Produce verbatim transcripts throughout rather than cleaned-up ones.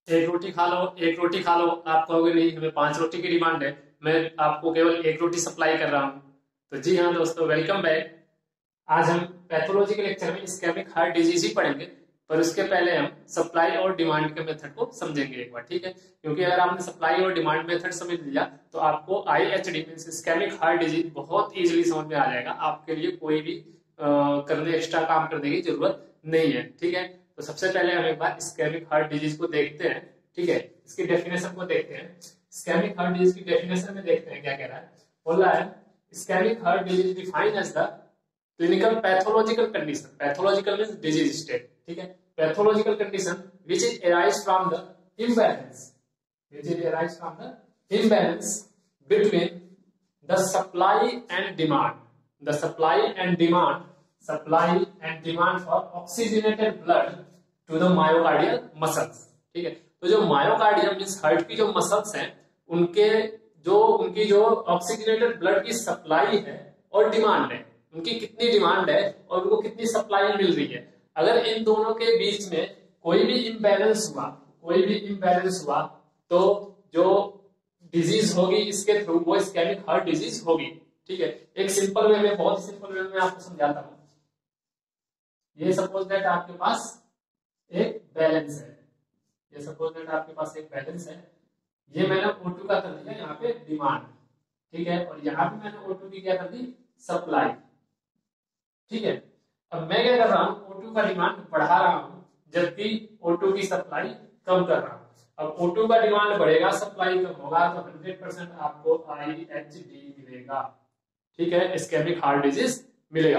एक रोटी खा लो, एक रोटी खा लो। आप कहोगे नहीं, हमें पांच रोटी की डिमांड है, मैं आपको केवल एक रोटी सप्लाई कर रहा हूं। तो जी हाँ दोस्तों, वेलकम बैक। आज हम पैथोलॉजी के लेक्चर में इस्केमिक हार्ट डिजीज ही पढ़ेंगे, पर उसके पहले हम सप्लाई और डिमांड के मेथड को समझेंगे एक बार, ठीक है। क्योंकि अगर आपने सप्लाई और डिमांड मेथड समझ लिया तो आपको I H D mean ischemic heart disease बहुत इजीली समझ में आ जाएगा। आपके लिए कोई भी आ, करने एक्स्ट्रा काम करने की जरूरत नहीं है, ठीक है। तो सबसे पहले हम एक बार इस्केमिक हार्ट डिजीज को देखते हैं, ठीक है। इसकी डेफिनेशन को देखते हैं। इस्केमिक हार्ट डिजीज की डेफिनेशन में देखते हैं क्या कह रहा है। बोल रहा है ischemic heart disease define as the clinical pathological condition, pathological means disease state, ठीक है। Pathological condition which is arise from the imbalance, which is arise from the imbalance between the supply and demand, the supply and demand, supply and demand for oxygenated blood to the myocardial muscles, ठीक है। तो जो myocardium means heart की जो muscles हैं, उनके जो उनकी जो ऑक्सीजनेटेड ब्लड की सप्लाई है और डिमांड है, उनकी कितनी डिमांड है और उनको कितनी सप्लाई मिल रही है। अगर इन दोनों के बीच में कोई भी इम्बैलेंस हुआ, कोई भी इम्बैलेंस हुआ तो जो डिजीज होगी इसके थ्रू वो इस्केमिक हार्ट डिजीज होगी, ठीक है। एक सिंपल वे में, बहुत सिंपल वे में आपको समझाता हूं। ये सपोज दैट आपके पास एक बैलेंस है, ये सपोज दैट आपके पास एक बैलेंस है। ये मैंने ओ टू का कर दिया यहाँ पे डिमांड, ठीक है, और यहाँ पे मैंने ओ टू की क्या कर दी, सप्लाई, ठीक है। अब मैं क्या कर रहा हूँ, ओ टू का डिमांड बढ़ा रहा हूँ जबकि ओ टू की सप्लाई कम कर रहा हूँ। अब ओ टू का डिमांड बढ़ेगा, सप्लाई कम होगा, तो हंड्रेड परसेंट आपको आई एच डी मिलेगा, ठीक है, इस्केमिक हार्ट डिजीज मिलेगा,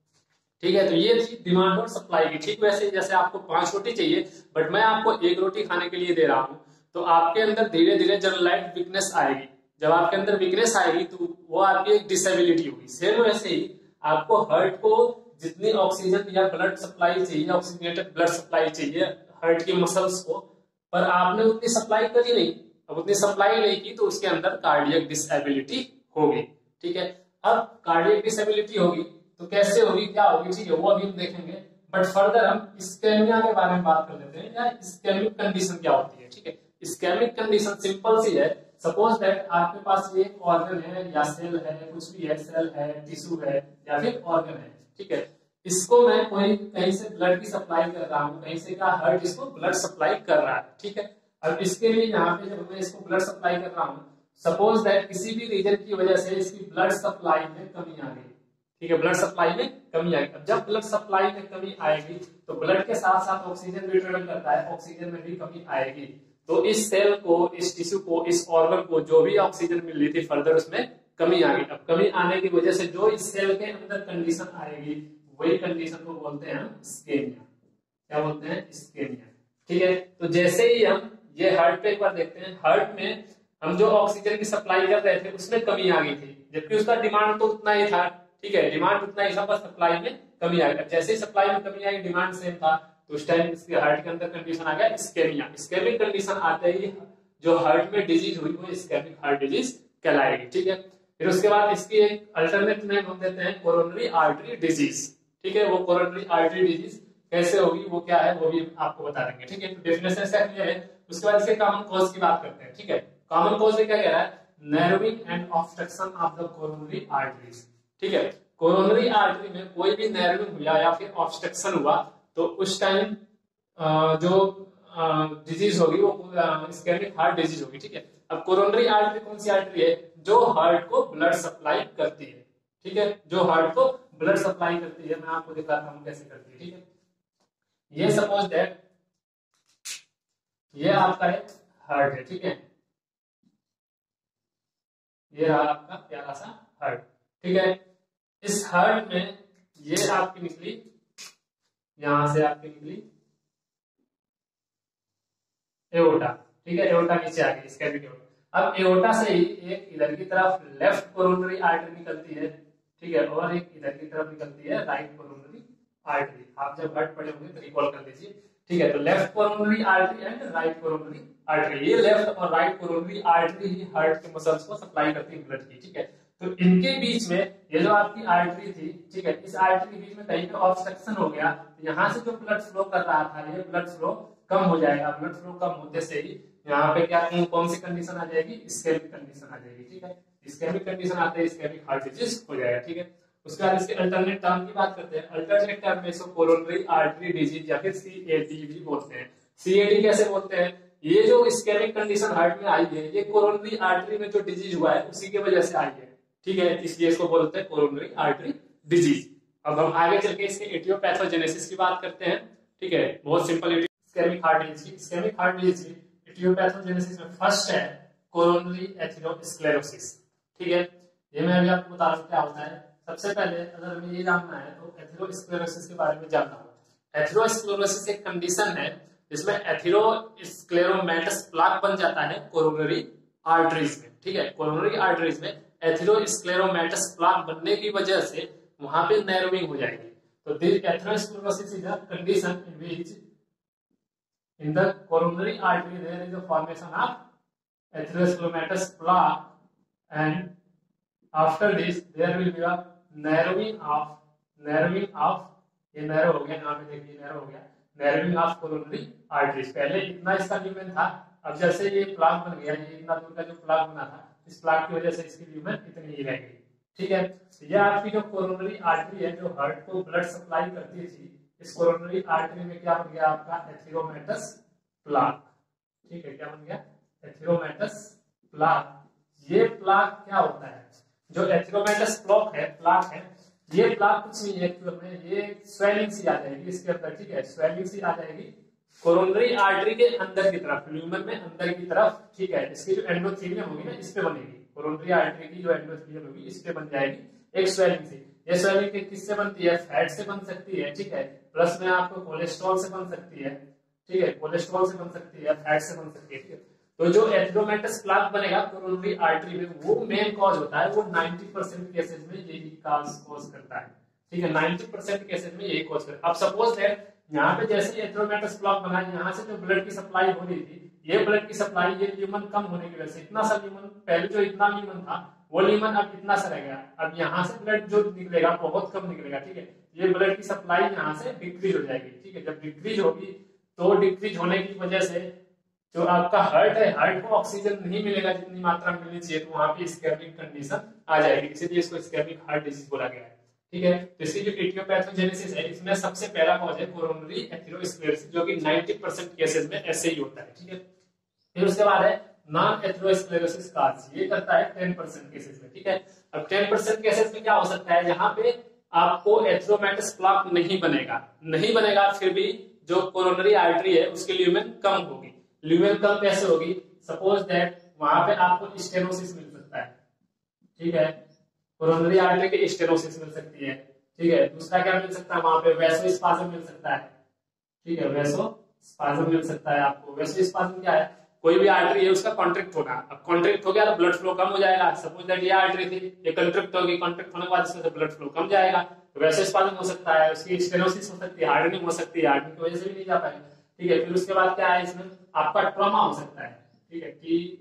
ठीक है। तो ये थी डिमांड और सप्लाई की। ठीक वैसे जैसे आपको पांच रोटी चाहिए बट मैं आपको एक रोटी खाने के लिए दे रहा हूँ, तो आपके अंदर धीरे धीरे जनरलाइज्ड वीकनेस आएगी। जब आपके अंदर वीकनेस आएगी तो वो आपकी एक डिसेबिलिटी होगी। सेम वैसे ही आपको हार्ट को जितनी ऑक्सीजन या ब्लड सप्लाई चाहिए, ऑक्सीजनेटेड ब्लड सप्लाई चाहिए हार्ट की मसल्स को, पर आपने उतनी सप्लाई करी नहीं। अब उतनी सप्लाई नहीं की तो उसके अंदर कार्डियक डिसेबिलिटी होगी, ठीक है। अब कार्डियक डिसेबिलिटी होगी तो कैसे होगी, क्या होगी, ठीक है, वो अभी हम देखेंगे। बट फर्दर हम इस्केमिया के बारे में बात कर लेते हैं, या इस्केमिक कंडीशन क्या होती है, ठीक है। इस्केमिक कंडीशन सिंपल सी है। सपोज दैट आपके पास ये ऑर्गन है या सेल है, कुछ भी है, सेल है, टिश्यू है या फिर ऑर्गन है, ठीक है। इसको मैं कोई कहीं से ब्लड की सप्लाई कर रहा हूँ, कहीं से क्या हार्ट इसको ब्लड सप्लाई कर रहा है, ठीक है। अब इसके लिए यहाँ पे जब मैं इसको ब्लड सप्लाई कर रहा हूँ, सपोज दैट किसी भी रीजन की वजह से इसकी ब्लड सप्लाई में कमी आ गई, ठीक है, ब्लड सप्लाई में कमी आएगी। अब जब ब्लड सप्लाई में कमी आएगी तो ब्लड के साथ साथ ऑक्सीजन भी ट्रेवल करता है, ऑक्सीजन में भी कमी आएगी। तो इस सेल को, इस टिश्यू को, इस ऑर्गन को जो भी ऑक्सीजन मिल रही थी फर्दर उसमें कमी आ गई। अब कमी आने की वजह से जो इस सेल के अंदर कंडीशन आएगी वही कंडीशन को बोलते हैं हम इस्केमिया। क्या बोलते हैं, इस्केमिया, ठीक है। तो जैसे ही हम ये हार्ट पे एक बार देखते हैं, हार्ट में हम जो ऑक्सीजन की सप्लाई कर रहे थे उसमें कमी आ गई थी, जबकि उसका डिमांड तो उतना ही था, ठीक है, डिमांड उतना ही था, बस सप्लाई में कमी आ गई। जैसे ही सप्लाई में कमी आई, डिमांड सेम था, तो उस टाइम इसके हार्ट के अंदर कंडीशन आ गया इस्केमिया। इस्केमिक कंडीशन आते ही जो हार्ट में डिजीज हुई वो इस्केमिक हार्ट डिजीज कहलाएगी, ठीक है। फिर उसके बाद इसकी एक अल्टरनेट नेम हम देते हैं कोरोनरी आर्टरी डिजीज, ठीक है। वो कोरोनरी आर्टरी डिजीज कैसे होगी, वो क्या है, वो भी आपको बता देंगे, ठीक है। डेफिनेशन से क्लियर है। उसके बाद इसके कॉमन कॉज की बात करते हैं, ठीक है। कॉमन कॉज में क्या कह रहा है, narrowing and obstruction of the coronary arteries, ठीक है। कोरोनरी आर्टरी में कोई भी नैरोइंग हुआ या फिर ऑब्स्ट्रक्शन हुआ तो उस टाइम जो डिजीज होगी वो इस्केमिक हार्ट डिजीज होगी, ठीक है। अब कोरोनरी आर्टरी कौन सी आर्टरी है, जो हार्ट को ब्लड सप्लाई करती है, ठीक है, जो हार्ट को ब्लड सप्लाई करती है। मैं आपको दिखाता हूं कैसे करती है, ठीक है। ये सपोज दैट ये आपका एक हार्ट है, ठीक है, ये रहा आपका प्यारा सा हार्ट, ठीक है। इस हार्ट में ये आपकी निकली, यहां से आपकी निकली एओर्टा, ठीक है, एओर्टा नीचे आ गई, इस्केमिक एओर्टा। अब एओर्टा से ही एक इधर की तरफ लेफ्ट कोरोनरी आर्टरी निकलती है, ठीक है, और एक इधर की तरफ निकलती है राइट कोरोनरी आर्टरी। आप जब हार्ट पढ़े होंगे तो रिकॉल कर लीजिए, ठीक है। तो left coronary artery and right coronary artery, ये लेफ्ट और राइट कोरोनरी आर्टरी ही हार्ट के मसल्स को सप्लाई करती है ब्लड की, ठीक है। तो इनके बीच में ये जो आपकी आर्टरी थी, ठीक है, इस आर्टरी के बीच में कहीं पे ऑब्स्ट्रक्शन हो गया, तो यहाँ से जो ब्लड फ्लो कर रहा था ये ब्लड फ्लो कम हो जाएगा, ब्लड फ्लो कम होते से ही यहाँ पे क्या कौन सी कंडीशन आ जाएगी, इस्केमिक कंडीशन आ जाएगी। ठीक है, इस्केमिक कंडीशन आते हैं इस्केमिक हार्ट डिजीज हो जाएगा। ठीक है, उसके बाद इसके अल्टरनेट टर्म की बात करते हैं। अल्टरनेट टर्म में इसको कोरोनरी आर्टरी डिजीज या फिर सीएडी भी बोलते हैं। सीएडी कैसे बोलते हैं, ये जो इस्केमिक कंडीशन हार्ट में आई है ये कोरोनरी आर्टरी में जो डिजीज हुआ है उसी की वजह से आई है। ठीक है, इसलिए इसको बोलते हैं कोरोनरी आर्टरी डिजीज। अब हम आगे चल के इसके एटियोपैथोजेनेसिस की बात करते हैं। ठीक है, बहुत सिंपल इस्केमिक हार्ट डिजीज की इस्केमिक हार्ट डिजीज की एटियोपैथोजेनेसिस में फर्स्ट है कोरोनरी एथेरोस्क्लेरोसिस। ठीक है, ये मैं अभी आपको बता रहा हूं क्या होता है। सबसे पहले अगर हमें ये जानना है तो एथेरोस्क्लेरोसिस के बारे में जानना होगा। एथेरोस्क्लेरोसिस एक कंडीशन है जिसमें एथेरोस्क्लेरोमेटस प्लाक बन जाता है कोरोनरी आर्टरीज में। ठीक है, कोरोनरी आर्टरीज में एथेरोस्क्लेरोमेटस प्लाक बनने की वजह से वहां पे नैरोइंग हो जाएगी। तो this atherosclerosis is a condition in which in the coronary artery there is a formation of atheroscleromatous plaque, and after this there will be a narrowing of narrowing of ये नैरो हो गया, यहाँ पे देखिए narrow हो गया, narrowing of coronary arteries। पहले इतना इसका ल्यूमेन था, अब जैसे ये प्लाक बन गया, ये इतना दूर का जो प्लाक बना था, इस प्लाक की वजह से इसकी ल्यूमेन इतनी ही रह गई। ठीक है, ये आपकी जो कोरोनरी आर्टरी है जो हार्ट को ब्लड सप्लाई करती थी, इस कोरोनरी आर्टरी में क्या बन गया आपका एथेरोमेटस प्लाक। ठीक है, क्या बन गया एथेरोमेटस प्लाक। ये प्लाक क्या होता है, जो एथेरोमेटस प्लाक है प्लाक है ये प्लाक कुछ नहीं है एक्चुअल में, ये स्वेलिंग सी आ जाएगी इसके अंदर। ठीक है, स्वेलिंग सी आ जाएगी कोरोनरी आर्टरी के अंदर की तरफ, ल्यूमेन में अंदर की तरफ। ठीक है, इसकी जो एंडोथेलियम होगी ना इस पे बनेगी, कोरोनरी आर्टरी की जो एंडोथेलियम होगी इस पे बन जाएगी एक स्वेलिंग सी। ये स्वेलिंग किससे बनती है, फैट से बन सकती है। ठीक है, प्लस में आपको कोलेस्ट्रॉल से बन सकती है। ठीक है, कोलेस्ट्रॉल से बन सकती है, फैट से बन सकती है। ठीक है, तो जो एथेरोमेटस प्लाक बनेगा कोरोनरी आर्टरी में वो मेन कॉज होता है, वो नब्बे परसेंट केसेस में यही कॉज कॉज करता है। ठीक है, नब्बे परसेंट केसेस में यही कॉज करता है। अब सपोज दैट यहाँ पे जैसे एथेरोमेटस प्लाक बना, यहाँ से जो ब्लड की सप्लाई हो रही थी, ये ब्लड की सप्लाई ये ल्यूमन कम होने की वजह से इतना सा ल्यूमन, पहले जो इतना ल्यूमन था वो ल्यूमन अब इतना सा रह गया। अब यहाँ से ब्लड जो निकलेगा बहुत कम निकलेगा। ठीक है, ये ब्लड की सप्लाई यहाँ से डिक्रीज हो जाएगी। ठीक है, जब डिक्रीज होगी तो डिक्रीज होने की वजह से जो आपका हार्ट है, हार्ट को ऑक्सीजन नहीं मिलेगा जितनी मात्रा मिलनी चाहिए, तो वहां पे इस्केमिक कंडीशन आ जाएगी। इसीलिए इसको इस्केमिक हार्ट डिजीज बोला गया है। ठीक है, तो इसकी जो एटियोपैथोजेनेसिस है इसमें सबसे पहला कॉज है कोरोनरी एथेरोस्क्लेरोसिस, जो कि नब्बे परसेंट केसेस में ऐसे ही होता है। ठीक है, फिर उसके बाद है नॉन एथेरोस्क्लेरोसिस कॉज, ये करता है दस परसेंट केसेस में। ठीक है, अब दस परसेंट केसेस में क्या हो सकता है, जहां पे आपको एथेरोमेटस प्लाक नहीं बनेगा नहीं बनेगा फिर भी जो कोरोनरी आर्टरी है उसकी ल्यूमेन कम होगी। ल्यूमेन कम कैसे होगी, सपोज दैट वहां पे आपको स्टेनोसिस मिल सकता है। ठीक है, कोरोनरी आर्टरी की स्टेनोसिस मिल सकती है। ठीक है, दूसरा क्या मिल सकता है, वहां पे वैसोस्पाज्म मिल सकता है। ठीक है, वैसोस्पाज्म मिल सकता है आपको। वैसोस्पाज्म क्या है, कोई भी आर्टरी है उसका कॉन्ट्रैक्ट होगा। अब कॉन्ट्रैक्ट हो गया तो ब्लड फ्लो कम हो जाएगा। सपोज दैट ये आर्टरी थी, ये कॉन्ट्रैक्ट होगी, कॉन्ट्रैक्ट होने के बाद इसमें से ब्लड फ्लो कम जाएगा, तो वैसोस्पाज्म हो सकता है, उसकी स्टेनोसिस हो सकती है, हार्डनिंग हो सकती है, हार्डनिंग की वजह से भी नहीं जा पाएगा। ठीक है, फिर उसके बाद क्या है, इसमें आपका ट्रॉमा हो सकता है। ठीक है, कि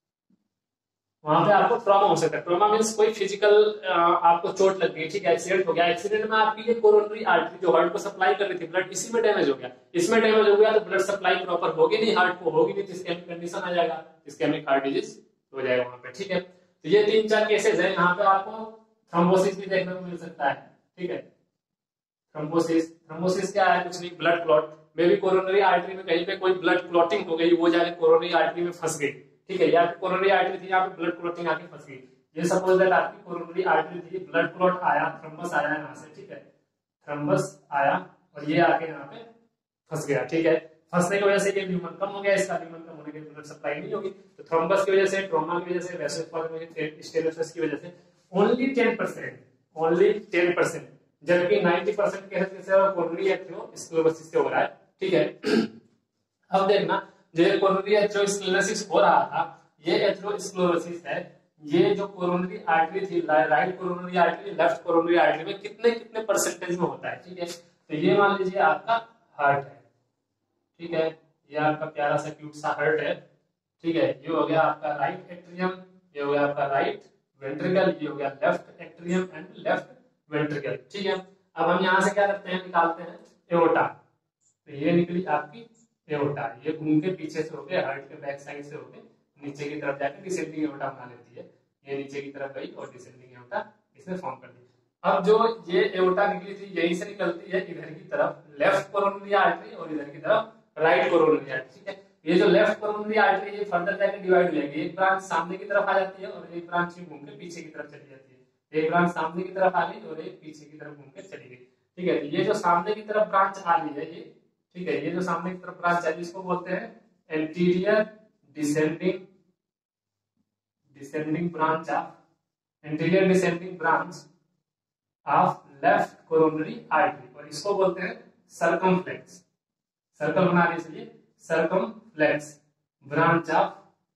वहां पे आपको ट्रॉमा हो सकता है। ट्रॉमा मींस कोई फिजिकल आपको चोट लग गई। ठीक है, एक्सीडेंट हो गया, एक्सीडेंट में आपकी ये कोरोनरी आर्टरी जो हार्ट को सप्लाई कर रही थी ब्लड, इसी में डैमेज हो गया। इसमें डैमेज हो गया तो ब्लड सप्लाई प्रॉपर होगी नहीं, हार्ट को होगी नहीं, तो इस्केमिक कंडीशन आ जाएगा, इस्केमिक हार्ट डिजीज हो जाएगा वहां पे। ठीक है, तो ये तीन चार केसेस है। यहाँ पे आपको थ्रोम्बोसिस भी देखने को मिल सकता है। ठीक है, थ्रोम्बोसिस थ्रोम्बोसिस क्या है, कुछ नहीं, ब्लड क्लॉट में भी कोरोनरी आर्टरी में कहीं पे कोई ब्लड क्लॉटिंग हो गई, वो जाके कोरोनरी आर्टरी में फंस गई। ठीक है, या कोरोनरी आर्टरी थी, यहाँ पे ब्लड क्लॉटिंग आके फंस गई। ये सपोज दैट आपकी कोरोनरी आर्टरी थी, ब्लड क्लॉट आया, थ्रोम्बस आया यहाँ से। ठीक है, थ्रोम्बस आया और ये आके यहाँ पे फंस गया। ठीक है, फंसने की वजह से ये ल्यूमन कम हो गया, इसका ल्यूमन कम होने के ब्लड सप्लाई नहीं होगी, तो थ्रोम्बस की वजह से, ट्रॉमा की वजह से, वैसोस्पाज्म की वजह से, स्टेनोसिस की वजह से only ten percent only ten percent जबकि नब्बे परसेंट केसेस कोरोनरी एथेरोस्क्लेरोसिस से हो रहा है। ठीक है, अब देखना, जो कोरोनरी एथेरोस्क्लेरोसिस हो रहा था, ये एथेरोस्क्लेरोसिस है, ये जो कोरोनरी आर्टरी थी, right coronary artery, left coronary artery में कितने कितने परसेंटेज में होता है। ठीक है, तो ये मान लीजिए आपका हार्ट है। ठीक है, ये आपका प्यारा सा क्यूट सा हार्ट है। ठीक है, ये हो गया आपका राइट एट्रियम, ये हो गया आपका राइट वेंट्रिकल, ये हो गया left atrium and left ventricle. ठीक है, अब हम यहाँ से क्या करते हैं, निकालते हैं एओर्टा। तो ये निकली आपकी एओर्टा, ये घूम के पीछे से होके हार्ट के बैक साइड से होके नीचे की तरफ जाकर डिसेंडिंग एओर्टा बना लेती है। ये नीचे की तरफ गई और डिसेंडिंग एओर्टा इसने फॉर्म कर दी। अब जो ये एओर्टा निकली थी यहीं से निकलती है इधर की तरफ लेफ्ट कोरोनरी आर्टरी और इधर की तरफ राइट कोरोनरी आर्टरी। ठीक है, ये जो लेफ्ट कोरोनरी आर्टरी ये फर्दर जाकर डिवाइड हो जाएगी, एक ब्रांच सामने की तरफ आ जाती है और एक ब्रांच घूम के पीछे की तरफ चली जाती है। एक ब्रांच सामने की तरफ आ गई और एक पीछे की तरफ घूम के चली गई। ठीक है, ये जो सामने की तरफ ब्रांच आ रही है ये, ठीक है, ये जो सामने की तरफ ब्रांच आ रही है इसको बोलते हैं anterior descending descending branch of anterior descending branch of left coronary artery, और इसको बोलते हैं सर्कमफ्लेक्स। सर्कल बनाने के लिए circumflex branch of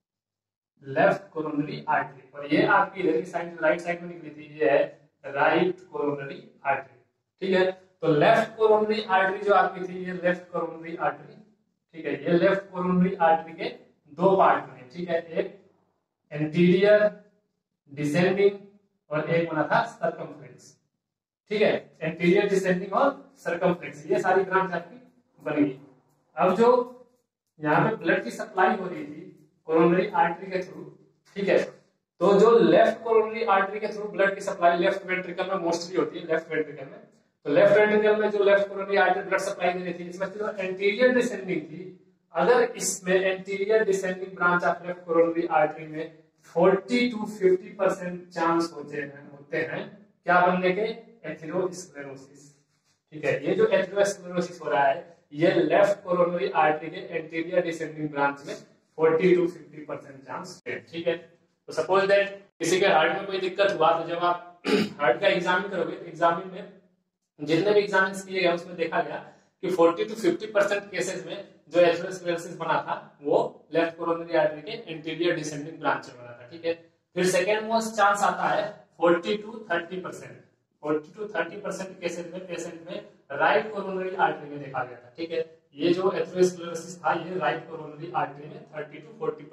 left coronary artery. और ये आपकी इधर की साइड राइट साइड में निकली थी, ये है राइट कोरोनरी आर्टरी। ठीक है, तो लेफ्ट कोरोनरी आर्टरी जो आपकी थी ये लेफ्ट कोरोनरी आर्टरी। ठीक है, ये लेफ्ट कोरोनरी आर्टरी के दो पार्ट बने। ठीक है, एक एंटीरियर डिसेंडिंग और एक बना था सर्कमफ्लेक्स। ठीक है, एंटीरियर डिसेंडिंग और सर्कमफ्लेक्स, ये सारी ब्रांच आपकी बनेगी। अब जो यहाँ पे ब्लड की सप्लाई हो रही थी कोरोनरी आर्टरी के थ्रू, ठीक है, तो जो लेफ्ट कोरोनरी आर्टरी के थ्रू ब्लड की सप्लाई लेफ्ट वेंट्रिकल में मोस्टली होती है, लेफ्ट वेंट्रिकल में, तो लेफ्ट वेंट्रिकल में जो left coronary artery blood supply दे रही थी इसमें जो एंटीरियर डिसेंडिंग थी, अगर इसमें anterior descending branch of left coronary artery में चालीस टू पचास परसेंट चांस होते हैं होते हैं क्या बनने के, एथेरोस्क्लेरोसिस। ठीक है, ये जो एथेरोस्क्लेरोसिस हो रहा है ये लेफ्ट कोरोनरी आर्टरी के एंटीरियर डिसेंडिंग ब्रांच में चालीस टू पचास परसेंट चांस है। ठीक है, तो सपोज दैट किसी के हार्ट में कोई दिक्कत हुआ तो जब आप हार्ट का एग्जामिन करोगे तो एग्जामिन में जितने भी एग्जामिन किए गए उसमें देखा गया कि चालीस टू पचास परसेंट केसेस में जो एथेरोस्क्लेरोसिस बना था वो लेफ्ट कोरोनरी आर्टरी के एंटीरियर डिसेंडिंग ब्रांच में बना था। ठीक है, फिर सेकेंड मोस्ट चांस आता है चालीस टू तीस परसेंट चालीस टू तीस परसेंट केसेस में पेशेंट में राइट कोरोनरी आर्टरी में देखा गया था। ठीक है, ये जो एथेरोस्क्लेरोसिस था ये राइट कोरोनरी आर्टरी में तीस टू चालीस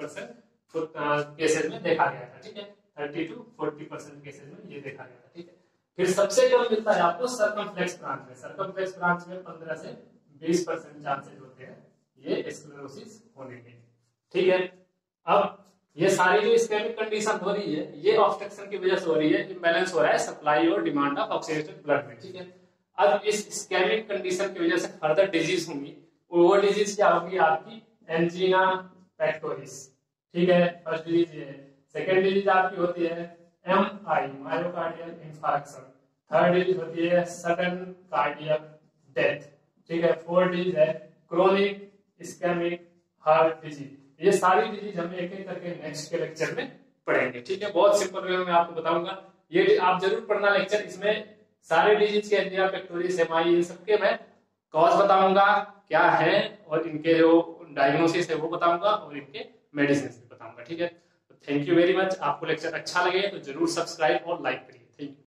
परसेंट केसेस में देखा गया था। ठीक है, तीस टू चालीस परसेंट केसेस में ये देखा गया था। ठीक है, फिर सबसे कम मिलता है आपको सर्कमफ्लेक्स ब्रांच में। सर्कमफ्लेक्स ब्रांच में पंद्रह से बीस परसेंट चांसेस होते हैं ये स्क्लेरोसिस होने के। ठीक है, अब ये सारी जो इस्केमिक कंडीशन हो रही है ये ऑब्स्ट्रक्शन की वजह से हो रही है, इंबैलेंस हो रहा है सप्लाई और डिमांड ऑफ ऑक्सीजनेटेड ब्लड में। ठीक है, अब इस इस्केमिक कंडीशन की वजह से फर्दर डिजीज होंगी, वो डिजीज क्या होगी आपकी एंजीना पेक्टोरिस। ठीक है, फर्स्ट डिजीज ये है। सेकेंड डिजीज आपकी होती है M I myocardial infarction. Third disease होती है सडन कार्डियक डेथ। ठीक है, फोर्थ डिजीज है क्रोनिक इस्केमिक हार्ट डिजीज। ये सारी डिजीज हम एक एक करके नेक्स्ट के लेक्चर में पढ़ेंगे। ठीक है, बहुत सिंपल वे में मैं आपको बताऊंगा, ये आप जरूर पढ़ना लेक्चर। इसमें सारे डिजीज के एंजीना पेक्टोरिस एम आई ये सबके मैं कॉज बताऊंगा क्या है और इनके जो डायग्नोसिस है वो बताऊंगा और इनके मेडिसिन भी बताऊंगा। ठीक है, थैंक यू वेरी मच। आपको लेक्चर अच्छा लगे तो जरूर सब्सक्राइब और लाइक करिए। Thank you.